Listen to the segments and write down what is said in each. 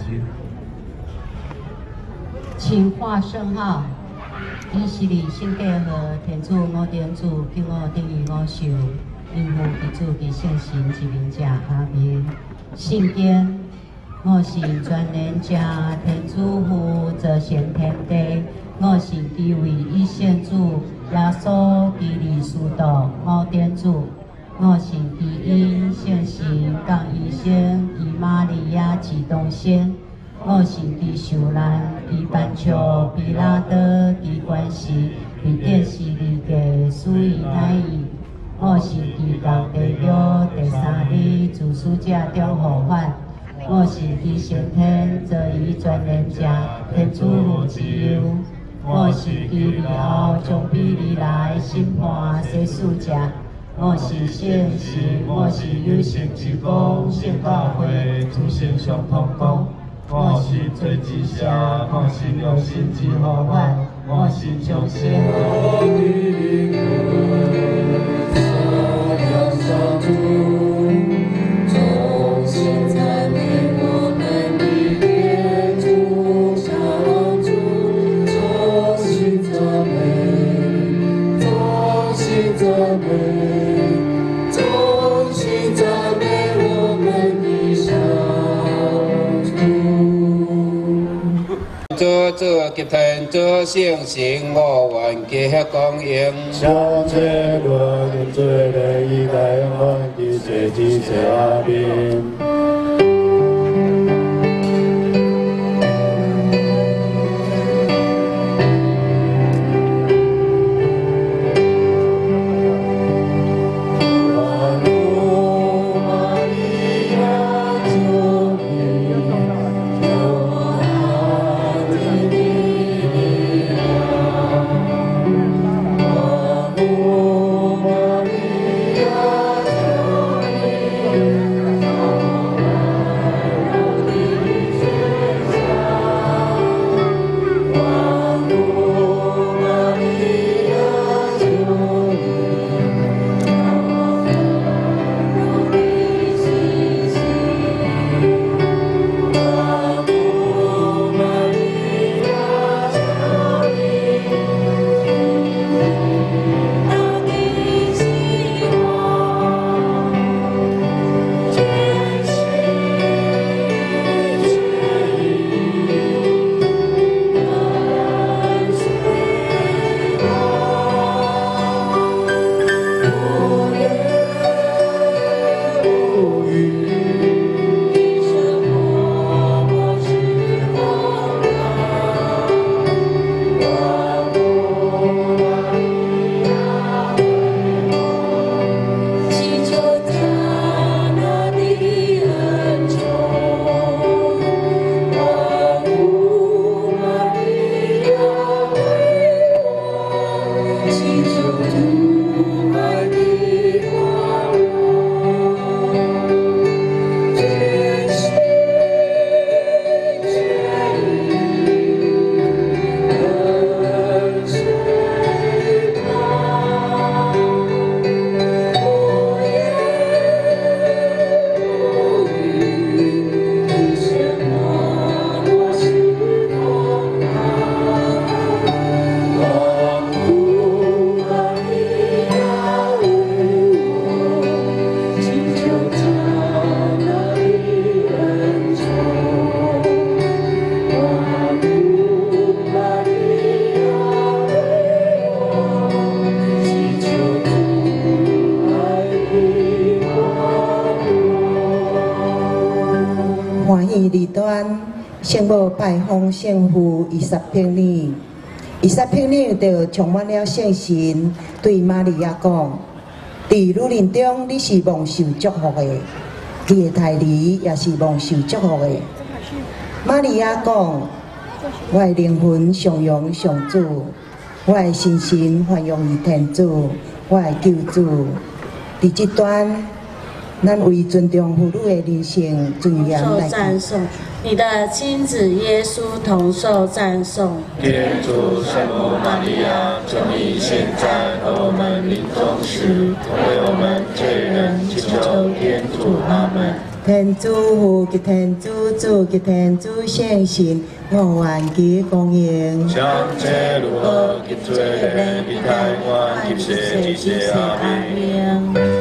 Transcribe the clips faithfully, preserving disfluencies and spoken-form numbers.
经。 请画圣号。以是你圣家和天主五天主救我定于我受，因父及子及圣神之名者，阿门。圣经，我是全能者，天主父则显天地，我是地位一线主，耶稣基利斯道五天主，我是基因圣神降医生，以玛利亚启动先。我是伫受难，伫板桥，伫拉德，伫关系，伫电视里嘅属于乃伊。我是伫到地狱第三日自死者中互犯。我是伫升天做伊全能者，天主父之佑。我是伫以后将比你来审判世事者。我是圣神，我是有神之光，圣教会主圣上同工。我是最之下，我是良心之呼唤，我是众生。众生赞美我们的天主上主，众生赞美，众生赞美，众生赞美我们的上主。 做做吉天做圣神，我愿结合供应。 相切罗的罪的一代我的罪之罪阿宾。 圣母拜访圣父伊撒伯尼，伊撒伯尼就充满了圣神，对玛利亚讲：伫女人中，你是蒙受祝福的，你的胎儿也是蒙受祝福的。玛利亚讲：我的灵魂颂扬上主，我的心神欢迎于天主，我的救主。伫这段，咱为尊重妇女的人性尊严来赞颂。你的亲子耶稣同受赞颂。 天主圣母玛利亚，求你现在和我们临终时，为我们罪人祈求天主。阿门。 天主父及天主子及天主圣神，我愿其公营。 上者如何及罪人，以台湾及世之世阿弥。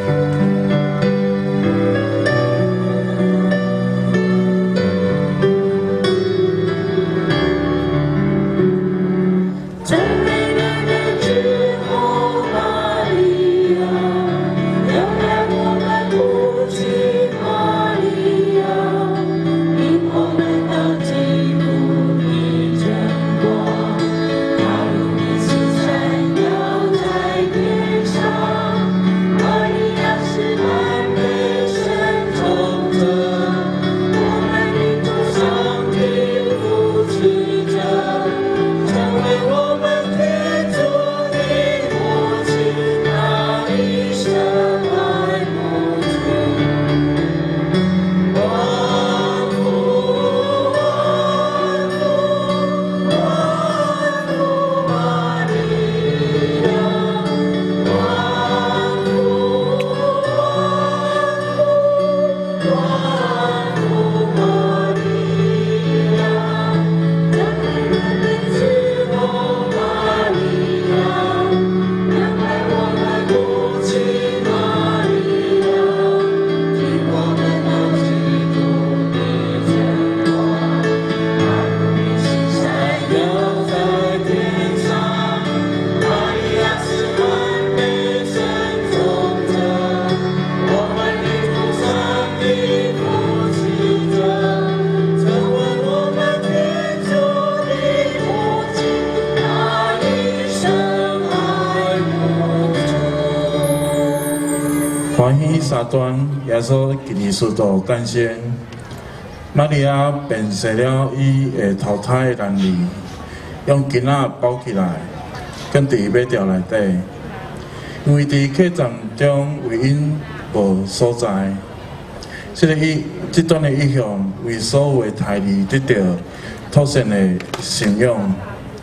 欢喜三端，耶稣给你速度感谢。玛利亚辨识了伊会投胎的难离，用巾仔包起来，放伫马吊内底。因为伫客栈中为因无所在，这个意这段的意向为所有胎儿得到托生的信仰。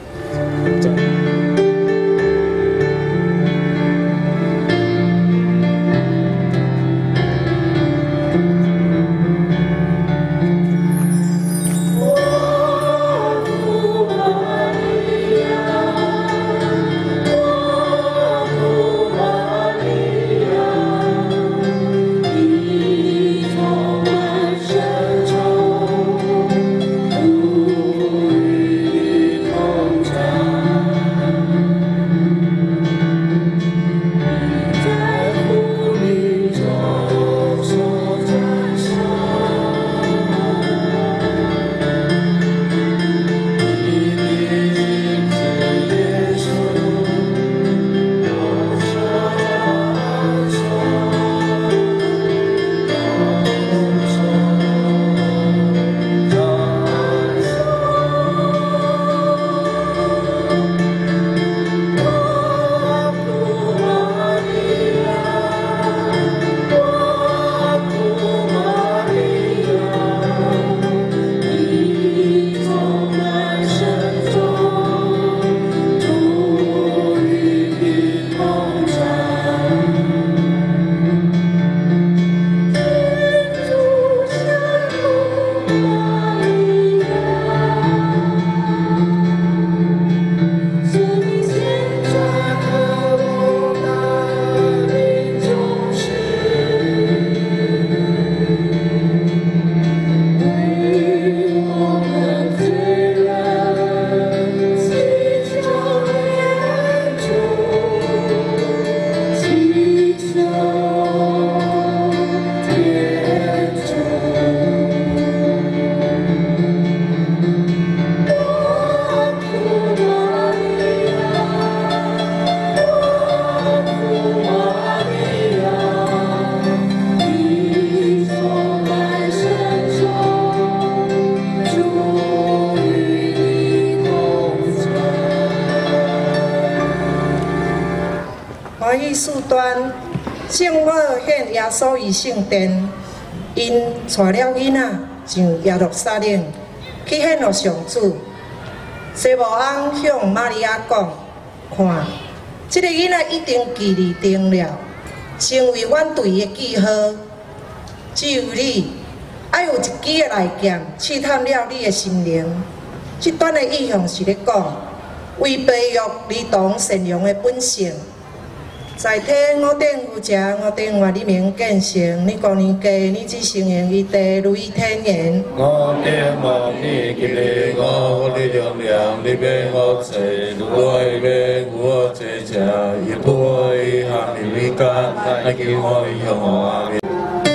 欢喜四端，圣火献耶稣于圣殿，因带了囡仔上耶路撒冷，去献予上主。西母翁向玛利亚讲：“看，这个囡仔已经记立定了，成为阮队的记号。只有你爱有一支的来剑，试探了你的心灵。这段的意向是咧讲，为培育儿童善良的本性。在天我顶有食，我顶我你明见成，你高年家，你只承认伊地如意天然。 我顶望你今日我你良良，你免我坐，我免我坐车，一波一下你你干，来叫我向我面。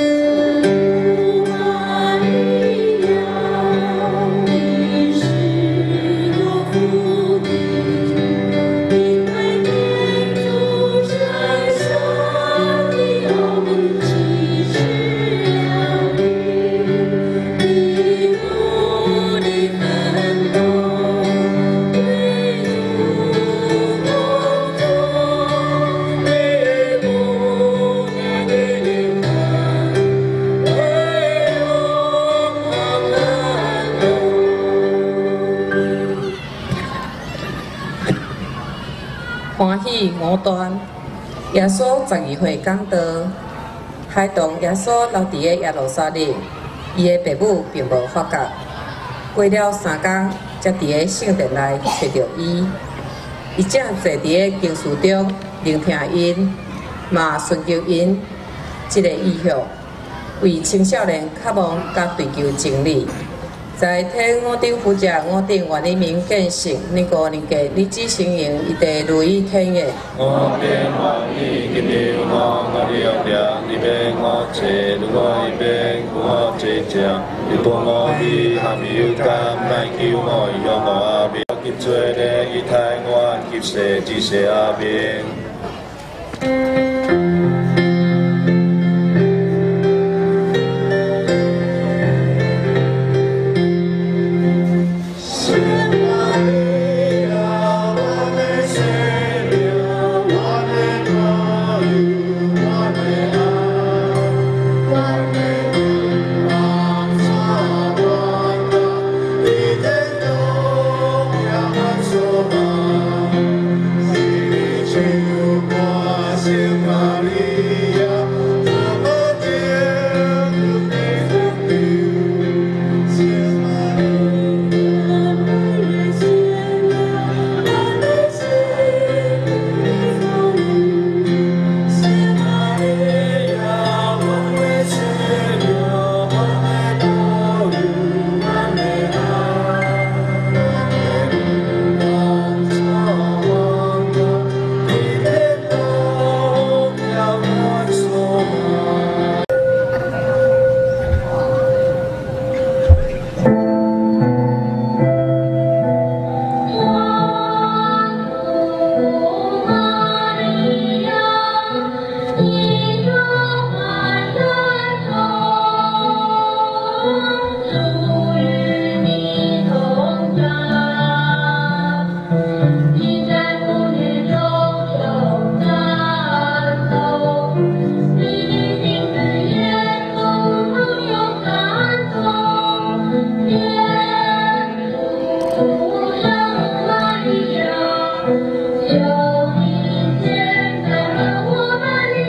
欢喜五端，耶稣十二岁讲道，孩童耶稣留伫个耶路撒冷，伊个父母并无发觉。过了三天，才伫个圣殿内找到伊，伊正坐伫个经书中聆听因，嘛顺求因即个意向，为青少年渴望甲追求真理。在天我顶负责，我顶愿你明见性，你个人家，你只承认一地如意天的。 我顶望你今日我我你良良，你免我坐，我免我坐正，你帮我去含有感，莫叫我向我阿边，急做咧一太我急世之世阿边。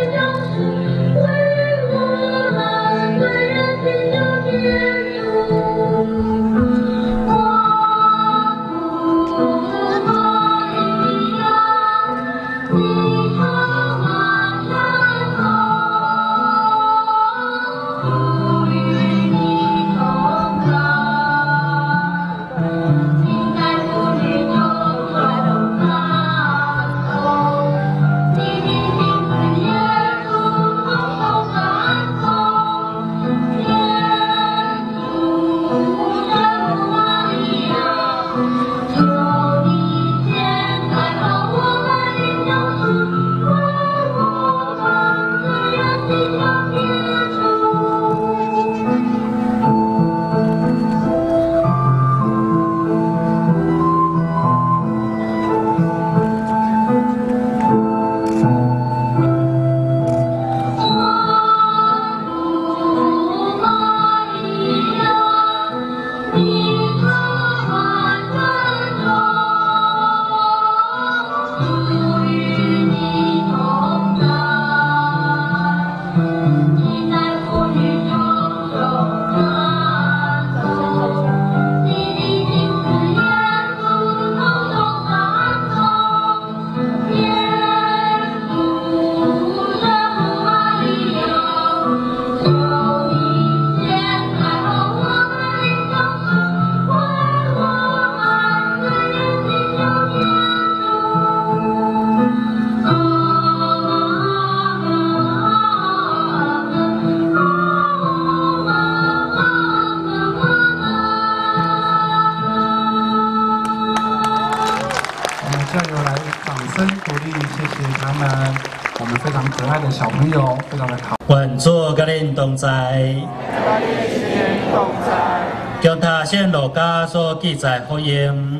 为我们，为人心中天主。 励，谢谢他们，我们非常可爱的小朋友，非常的好。 愿主甲恁同在，将他先路加所记载福音。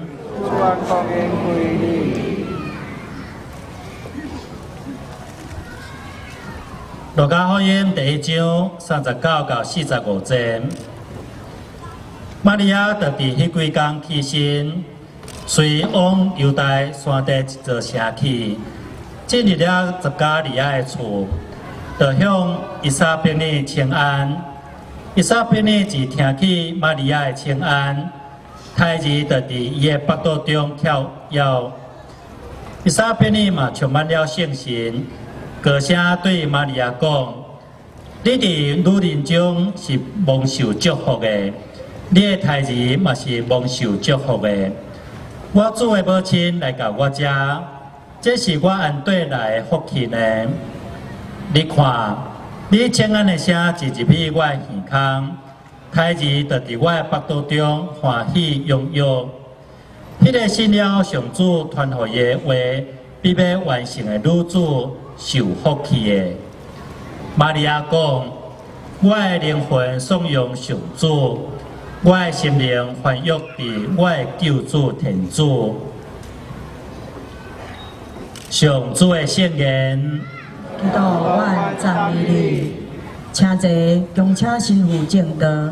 路加福音第一章三十九到四十五节，玛利亚就伫迄几天起身，随往犹大山地一座城去，进入了十家利亚的厝，就向伊莎贝尼请安。伊莎贝尼一听起玛利亚的请安，胎儿就伫伊的腹肚中跳跃。伊莎贝尼嘛充满了圣神。高声对玛利亚讲：“你伫女人中是蒙受祝福的，你的胎儿嘛是蒙受祝福的。我主的母亲来到我家，这是我安对来的福气呢。你看，你请安的声进入去我的耳孔，胎儿就伫我的腹肚中欢喜踊跃。迄、那个信了上主传予伊的话，比要完成的女子。”受福气的玛利亚讲：“我的灵魂颂扬上主，我的心灵欢悦伫我的救主天主。”上主的圣言。 祈祷我赞美你，请坐，恭请新妇正道。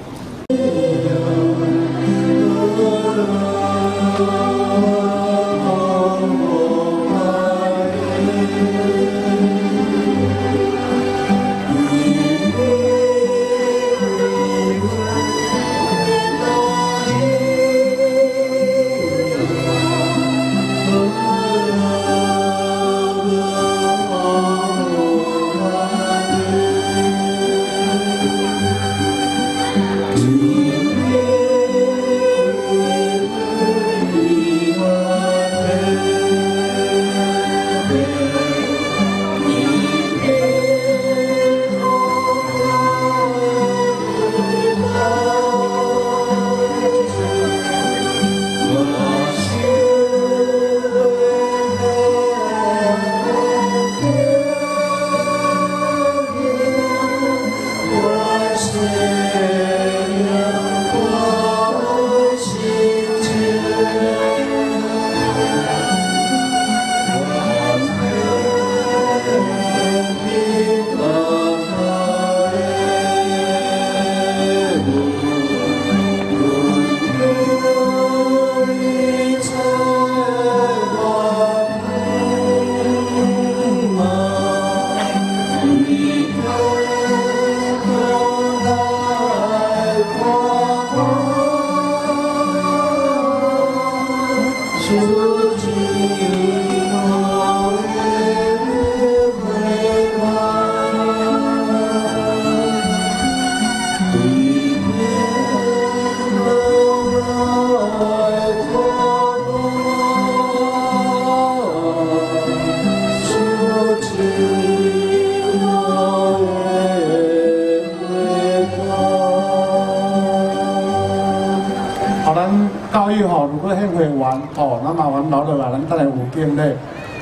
教育吼，如果迄会完吼，那麻烦留落来，咱等下有经咧。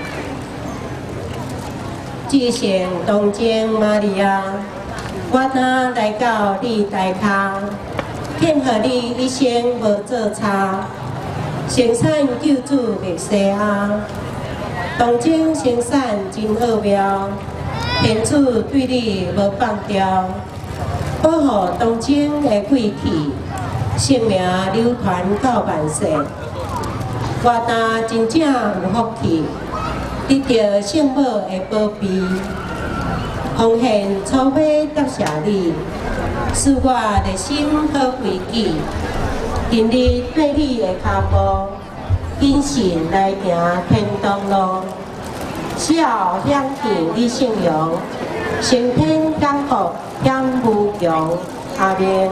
至圣童贞玛利亚，我若来到你台骹，庆贺你一生无做差，生产救主灭世啊！童贞生产真奥妙，天主对你无放掉，保护童贞的贵气。性命流传到万世，我若真正有福气，得到圣母的保庇，奉献初花感谢你，使我的心好归己，今日对你的脚步，谨慎来行天堂路，孝享见你圣容，升天感福享无穷，阿明。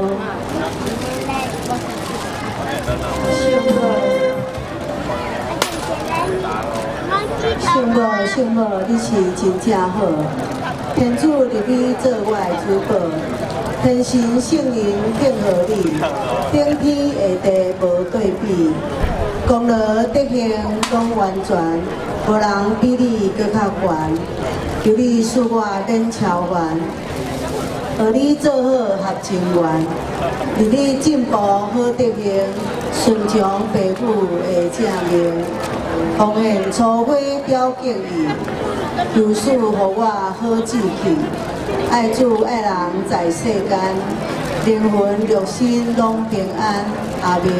圣母，圣母，你是真正好，天主立你做我的主保，天神圣灵敬贺你，顶天下地无对比，功劳德行拢完全， 无人比你搁较悬，求你赐我免超凡，和你做好合情缘，伫你进步好德行，顺从父母的正命，奉献初花表敬意，由赐予我好志气，爱主爱人在世间，灵魂肉身拢平安。阿明。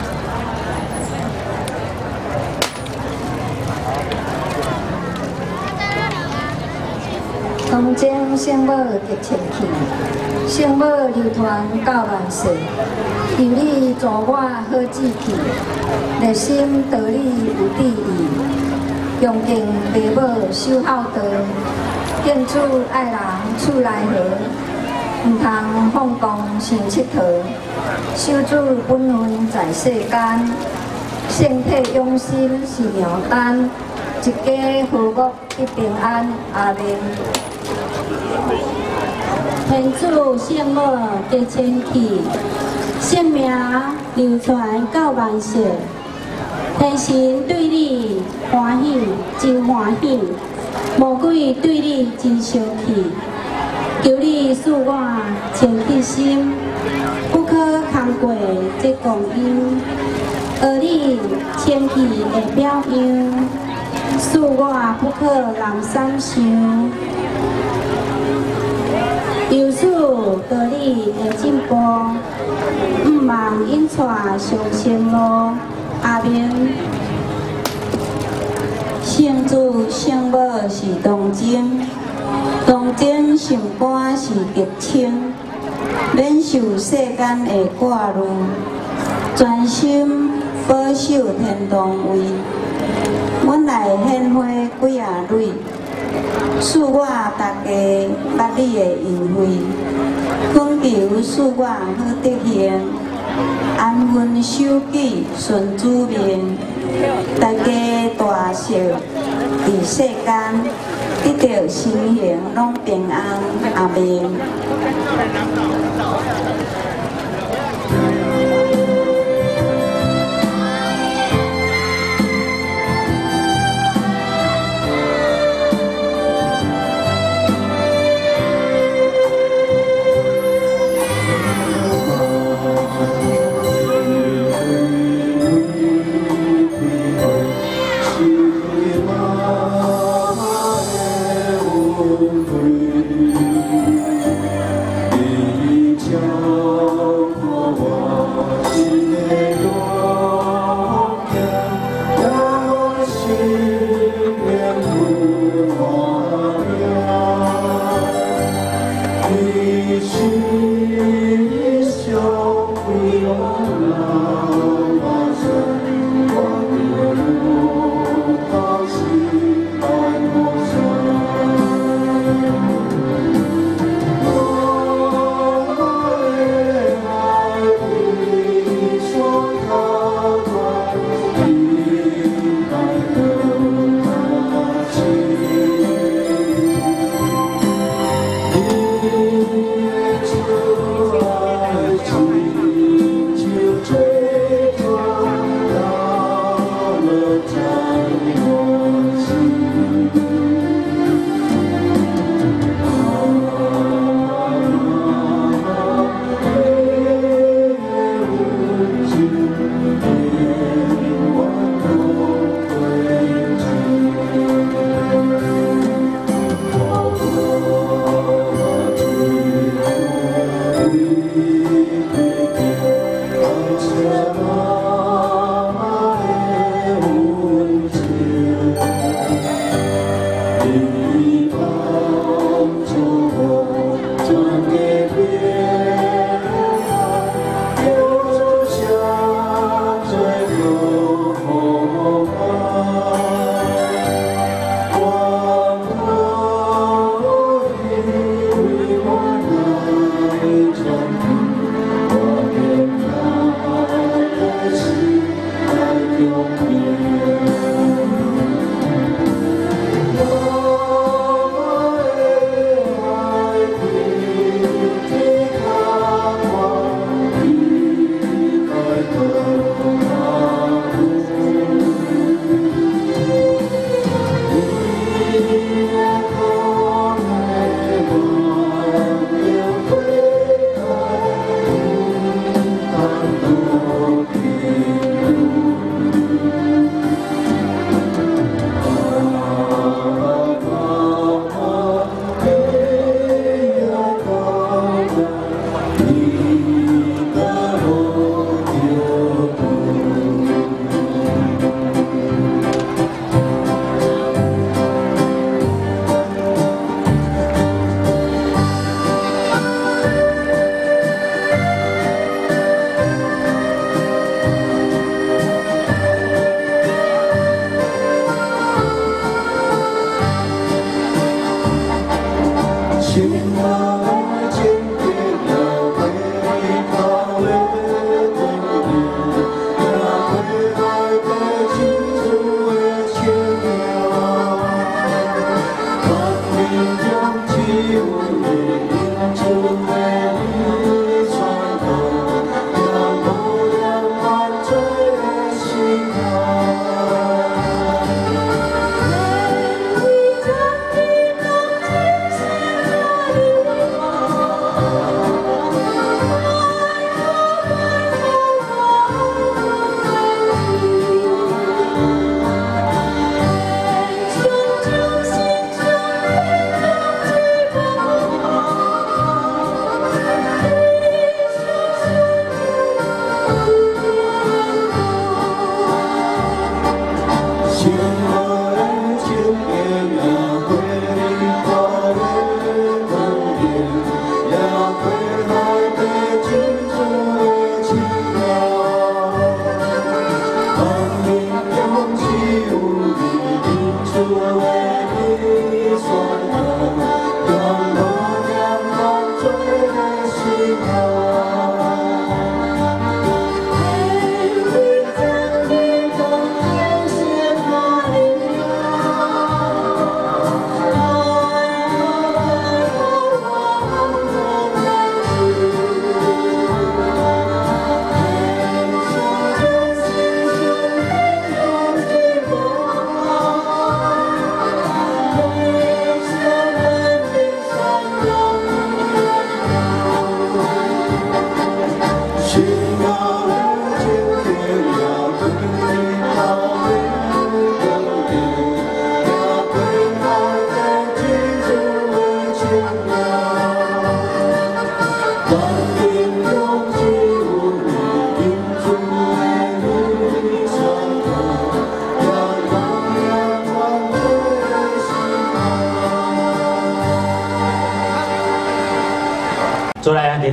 东征圣母极清气，圣母流传到万世。由你助我好志气，热心道理有志义，恭敬父母守孝道，敬主爱人厝内和，毋通放光生佚佗，守主本分在世间，身体养心是妙丹，一家和睦必平安。阿明。 天主圣母极清气，圣名流传到万世。天神对你欢喜，真欢喜；魔鬼对你真生气。求你赐我清洁心，不可空过这光阴。而你清气的表扬，赐我不可人三想。由此道理的进步，毋望引带上前路。阿明，圣主圣母是童贞，童贞心肝是极清，免受世间的挂虑，专心保守天堂位。阮来献花几啊蕊。赐我大家捌你的恩惠，恳求赐我好德行，安分守己，顺主命，大家大寿伫世间，得到身形拢平安。阿明。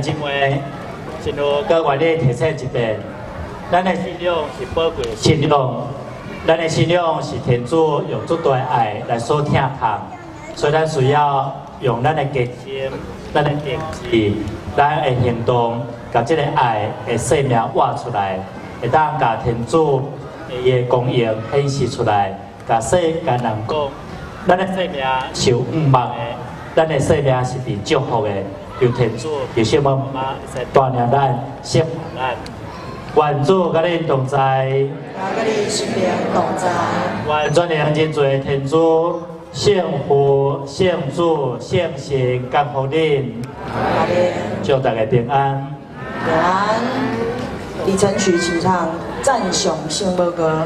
姊妹，进入跟原理提醒一遍，咱的信仰是宝贵的信仰，咱的信仰是天主用足大爱来所疼痛，所以咱需要用咱的决心、咱的定志、咱的行动，把这个爱的生命活出来，会当把天主伊的公义显示出来，甲世间人讲，咱的生命是有盼望的，咱的生命是被祝福的。由天主，由圣母妈妈在带领咱、祝福咱。愿主甲恁同在， 甲你身边同在。 愿全能真侪天主、圣父、圣子、圣神降福恁，祝大家平安。 平安。李晨曲请唱《赞颂圣母歌》。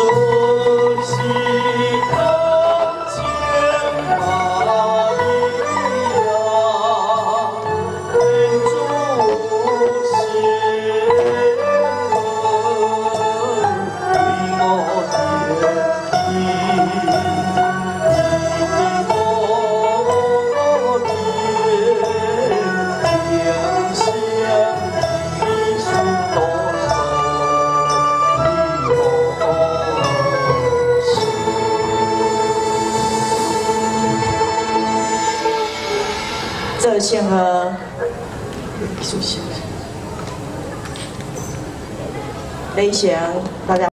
这先和雷翔大家。